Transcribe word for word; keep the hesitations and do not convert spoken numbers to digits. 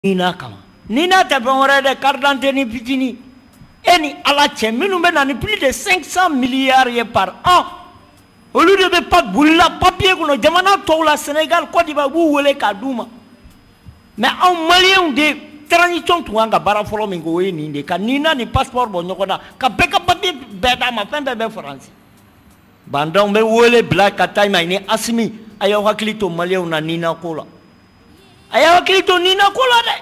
Nina kama Nina te fɛn de carte d'identité ni fitini e ni ala cɛ minnu bɛ na ni plus de cinq cents milliards ye par an olu de bɛ pa bolila papier kɔnɔ jamana tɔw la Sénégal Côte d'Ivoire b'u wele k'a d'u ma mais anw maliyɛnw de transition tun kan ka baara fɔlɔ min kɛ o ye nin de ka Nina ni passeport bɔ ɲɔgɔn na ka bɛɛ ka papier bɛɛ d'a ma fɛn bɛɛ bɛ faransi bandanw bɛ wele bila ka taa ma ni Asimi a y'aw hakili to maliyɛnw na Nina ko la a y'aw hakili to Nina ko la dɛ